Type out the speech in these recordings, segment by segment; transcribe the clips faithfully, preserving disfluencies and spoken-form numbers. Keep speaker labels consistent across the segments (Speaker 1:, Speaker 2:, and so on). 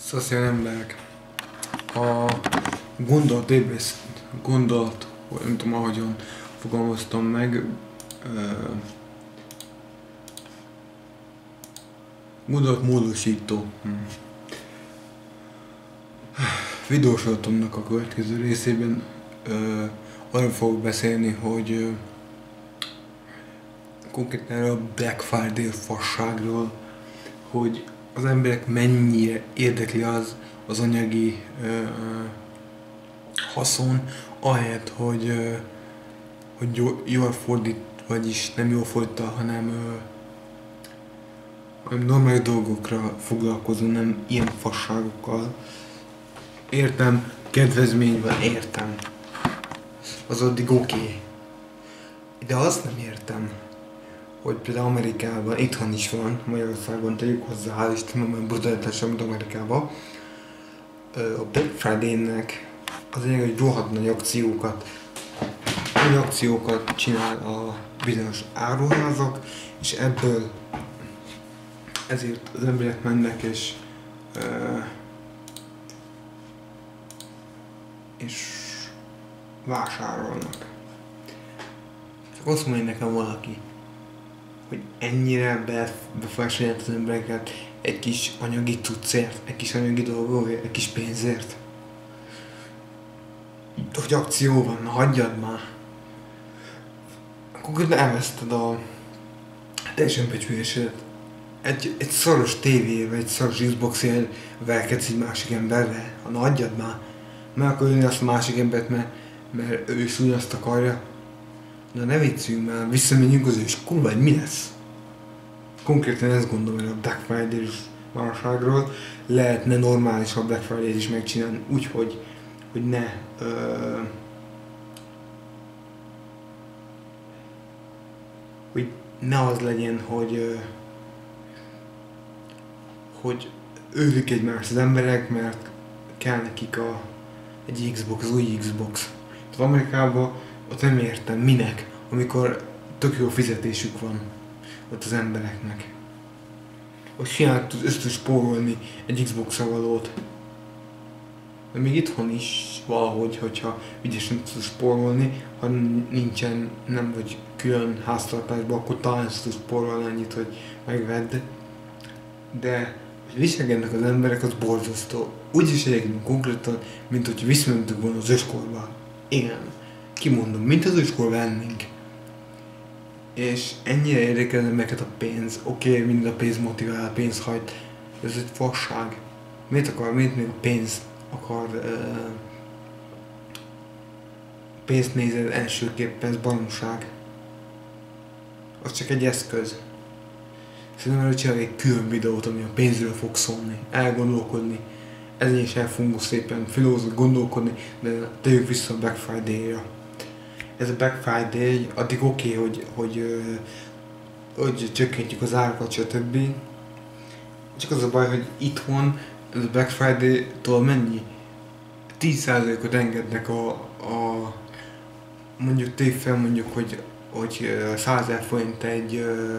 Speaker 1: Szociál emberek. A gondolat ébreszt, gondolat, vagy nem tudom ahogyan fogalmaztam meg, uh, gondolatmódosító. Hmm. Videósorozatomnak a következő részében uh, arról fogok beszélni, hogy uh, konkrétan a Black Friday fasságról, hogy az emberek mennyire érdekli az az anyagi uh, haszon, ahelyett, hogy, uh, hogy jó, jól fordít, vagyis nem jól fordítva, hanem, uh, hanem normális dolgokra foglalkozó, nem ilyen fasságokkal. Értem, kedvezmény van, értem. Az addig oké. Okay. De azt nem értem, hogy például Amerikában, itthon is van, Magyarországon tegyük hozzá, hál' Istennek, mert brutalitás, mint Amerikában. A Black Friday-nek az lényeg, hogy rohadt nagy akciókat, nagy akciókat csinál a bizonyos áruházak, és ebből ezért az emberek mennek és uh, és vásárolnak. Csak azt mondja nekem valaki, hogy ennyire befolyásolják az embereket egy kis anyagi cuccért, egy kis anyagi dolgokért, egy kis pénzért. Hogy akció van, na hagyjad már. Akkor elveszted a teljesen becsülésedet. Egy, egy szaros tévével, egy szaros Xboxért verkedsz egy másik emberre, na hagyjad már. Meg akar jönni azt a másik embert, mert, mert ő is ugyanazt akarja. Na ne vicceljünk már, visszamegyünk az és kurva, hogy mi lesz? Konkrétan ezt gondolom el a Black Friday-s válságról. Lehetne normális a Black Friday-t is megcsinálni úgy, hogy, hogy ne ö, hogy ne az legyen, hogy ö, hogy őrik egymást az emberek, mert kell nekik a, egy Xbox, az új Xbox. Tehát Amerikában ott nem értem, minek, amikor tök jó fizetésük van ott az embereknek. Ott simán tud össze spórolni egy Xbox-ra valót. De még itthon is valahogy, hogyha ügyesen tudsz spórolni, ha nincsen, nem vagy külön háztartásban, akkor talán tudsz spórolni annyit, hogy megvedd. De hogy viselkednek az emberek, az borzasztó. Úgy is egyébként konkrétan, mint hogy visszamentük volna az iskolába. Igen. Kimondom, mint az iskolába lennénk. És ennyire érdekel az embereket a pénz. Oké, okay, mind a pénz motivál, a pénz hajt. Ez egy fasság. Miért akar, miért még a pénz akar uh, pénzt nézed elsőképpen, ez baromság. Az csak egy eszköz. Szerintem erről csinálni egy külön videót, ami a pénzről fog szólni, elgondolkodni. Ezen is el fogunk szépen filózni, gondolkodni, de tegyük vissza a Black Friday-ra. Ez a Black Friday, addig oké, okay, hogy, hogy, hogy csökkentjük az árakat, stb. Csak az a baj, hogy itthon ez a Black Friday-tól mennyi? tíz százalékot engednek a, a mondjuk tév fel mondjuk, hogy, hogy százezer forint egy,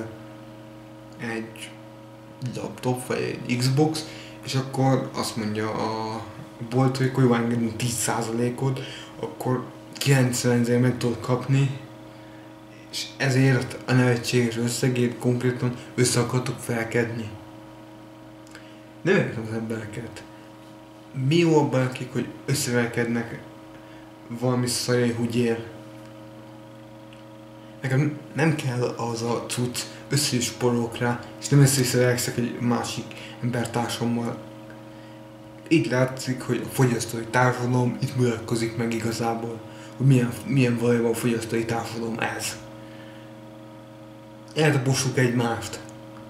Speaker 1: egy laptop vagy egy Xbox, és akkor azt mondja a bolt, hogy akkor jó engedünk tíz százalékot, akkor kilencvenezért meg tudod kapni, és ezért a nevetséges összegét konkrétan össze akartuk felkedni. Nem értem az embereket. Mi jó abban nekik, hogy összevelkednek valami szajai húgyér? Nekem nem kell az a cucc, összespolok rá, és nem össze-visszaverkszek egy másik embertársammal. Itt látszik, hogy a fogyasztói társadalom itt mutatkozik meg igazából, hogy milyen, milyen valójában a fogyasztói társadalom ez. Eltapossuk egymást.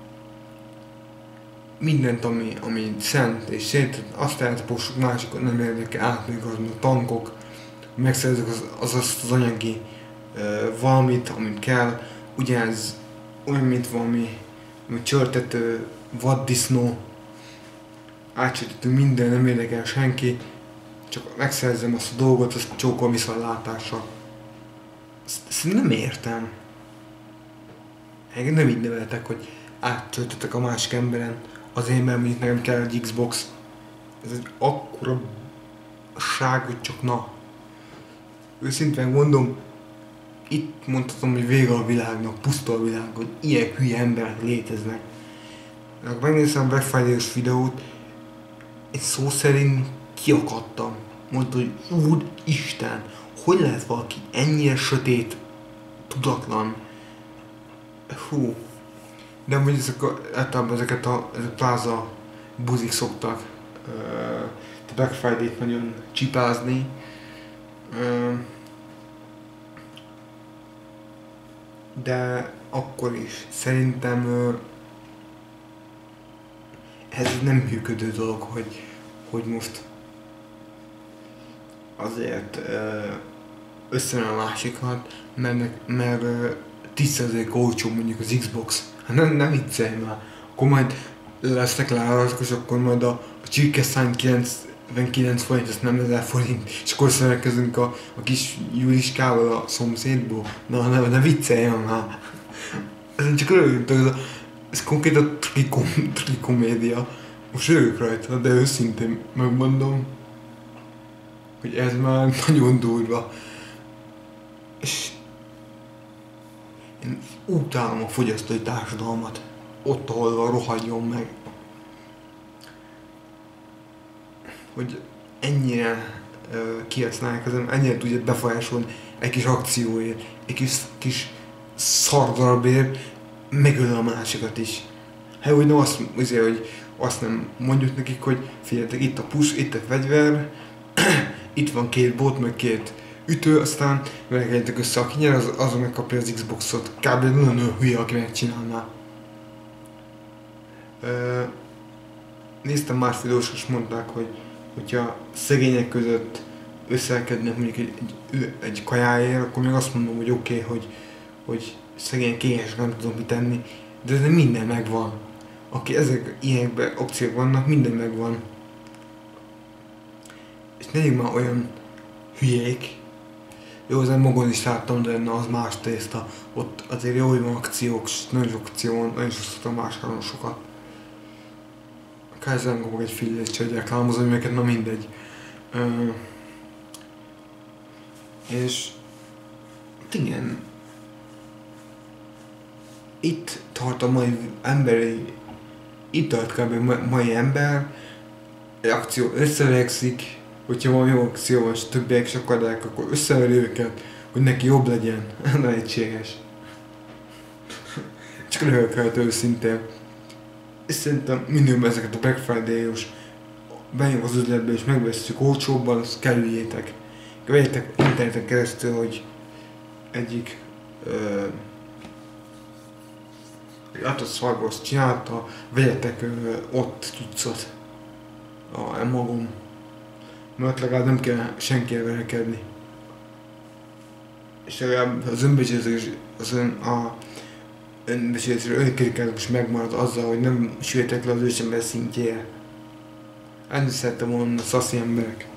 Speaker 1: Mindent, ami, ami szent és szét, azt eltapossuk, másikat nem érdekel, átmegyünk azon a tankok, megszerzük az, az, azt az anyagi uh, valamit, amit kell. Ugyanez olyan, mint valami, valami csörtető, vaddisznó, átcsörtető minden, nem érdekel senki, csak megszerzem azt a dolgot, azt csókol vissza a látásra. Ezt, ezt nem értem. Engem nem így neveltek, hogy átcsörtetek a másik emberen, azért, mert mondjuk nekem kell egy Xbox. ez egy akkora ság, hogy csak na. Őszintén mondom, itt mondhatom, hogy vége a világnak, puszta a világ, hogy ilyen hülye emberek léteznek. Ha megnézem a Black Friday-os videót, én szó szerint kiakadtam. Mondta, hogy Úristen, hogy lehet valaki ennyire sötét, tudatlan. Hú. De amúgy ezek a, általában ezeket a, ezek a pláza buzik szoktak uh, a Black Friday-t nagyon csipázni. Uh, de akkor is szerintem uh, ez nem működő dolog, hogy, hogy most azért uh, összeven a másikat, mert, mert uh, tíz százalék olcsó mondjuk az Xbox. Hát nem, nem viccelj már. Akkor majd lesznek leárazok, és akkor majd a, a csirkeszány kilencvenkilenc forint, ez nem ezer forint, és akkor szerelkezünk a, a kis Juliskával a szomszédból. Na, ne, ne viccelj már. Ezen csak örülök, ez, ez konkrétan trikom, trikomédia. Most örülök rajta, de őszintén megmondom, hogy ez már nagyon durva. És én utálom a fogyasztói társadalmat. Ott, ahol van, rohadjon meg. Hogy ennyire uh, kihasználják az ember, ennyire tudja befolyásolni egy kis akcióért, egy kis, kis szardarabért, megöl a másikat is. Hát úgy nem azt, azért, hogy azt nem mondjuk nekik, hogy figyeljetek, itt a push, itt a fegyver, itt van két bot, meg két ütő, aztán verekedjetek össze, aki nyer, az, azon megkapja az Xboxot. Kb. Nagyon hülye, aki megcsinálná. Uh, néztem más videós, és mondták, hogy hogyha szegények között összekednek mondjuk egy, egy, egy kajáért, akkor még azt mondom, hogy oké, okay, hogy, hogy szegény kényes, nem tudom mit tenni, de ez minden megvan. Aki ezek ilyenekben opciók vannak, minden megvan. És ne legyünk már olyan hülyék. Jó, az magon is láttam, de na, az más tészta. Ott azért jó, hogy van akciók, nagyon sok akció van, nagyon sokszor vásárolni sokat. Akár ezzel nem kapok egy fillét, hogy reklámozom őket, na mindegy. Uh, és igen, itt tart a mai emberi, itt tart kb. A mai ember, egy akció összevegszik, hogyha valami jó akció van, és többiek is akarják, akkor összeveri őket, hogy neki jobb legyen. Lehetséges. Csak röhög rajta őszintén. És szerintem minimum ezeket a Black Friday-os bejönk az üzletbe és megveszünk olcsóbban, azt kerüljétek. Vegyetek interneten keresztül, hogy egyik ö, Atos Szargosz csinálta, vegyetek ö, ott cuccot a magam. Mert legalább nem kell senkivel verekedni. És legalább az önbecsülés, az ön, a önbecsülésről önkritikálok is megmarad azzal, hogy nem süllyedtek le az ősember szintjére. Ennyit szerettem volna a szaszi emberek.